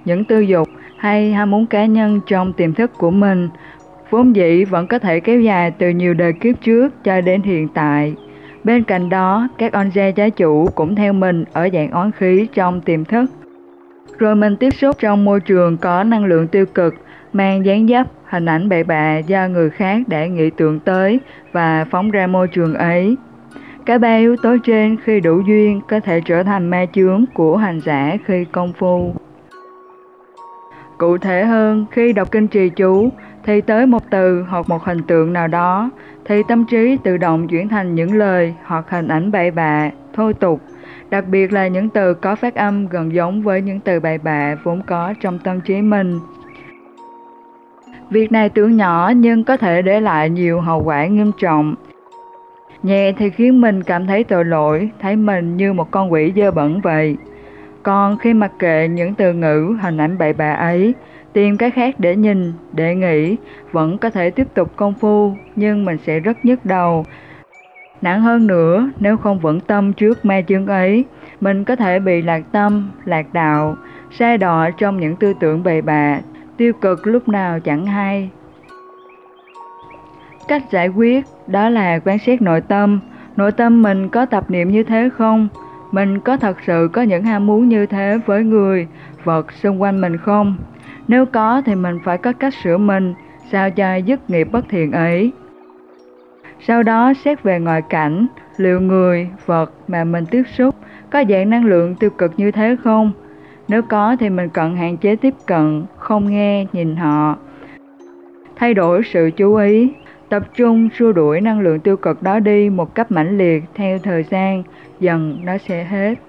những tư dục hay ham muốn cá nhân trong tiềm thức của mình, vốn dĩ vẫn có thể kéo dài từ nhiều đời kiếp trước cho đến hiện tại. Bên cạnh đó, các onze trái chủ cũng theo mình ở dạng oán khí trong tiềm thức. Rồi mình tiếp xúc trong môi trường có năng lượng tiêu cực, mang dáng dấp, hình ảnh bậy bạ do người khác đã nghĩ tưởng tới và phóng ra môi trường ấy. Cả ba yếu tố trên khi đủ duyên có thể trở thành ma chướng của hành giả khi công phu. Cụ thể hơn, khi đọc kinh trì chú thì tới một từ hoặc một hình tượng nào đó thì tâm trí tự động chuyển thành những lời hoặc hình ảnh bậy bạ, thô tục, đặc biệt là những từ có phát âm gần giống với những từ bậy bạ vốn có trong tâm trí mình. Việc này tưởng nhỏ nhưng có thể để lại nhiều hậu quả nghiêm trọng. Nhẹ thì khiến mình cảm thấy tội lỗi, thấy mình như một con quỷ dơ bẩn vậy. Còn khi mặc kệ những từ ngữ, hình ảnh bậy bạ ấy, tìm cái khác để nhìn, để nghĩ, vẫn có thể tiếp tục công phu, nhưng mình sẽ rất nhức đầu. Nặng hơn nữa, nếu không vững tâm trước ma chướng ấy, mình có thể bị lạc tâm, lạc đạo, sa đọa trong những tư tưởng bậy bạ, tiêu cực lúc nào chẳng hay. Cách giải quyết đó là quan sát nội tâm. Nội tâm mình có tập niệm như thế không? Mình có thật sự có những ham muốn như thế với người, vật xung quanh mình không? Nếu có thì mình phải có cách sửa mình, sao cho dứt nghiệp bất thiện ấy. Sau đó xét về ngoại cảnh, liệu người, vật mà mình tiếp xúc có dạng năng lượng tiêu cực như thế không? Nếu có thì mình cần hạn chế tiếp cận, không nghe, nhìn họ. Thay đổi sự chú ý, tập trung xua đuổi năng lượng tiêu cực đó đi một cách mãnh liệt theo thời gian, dần nó sẽ hết.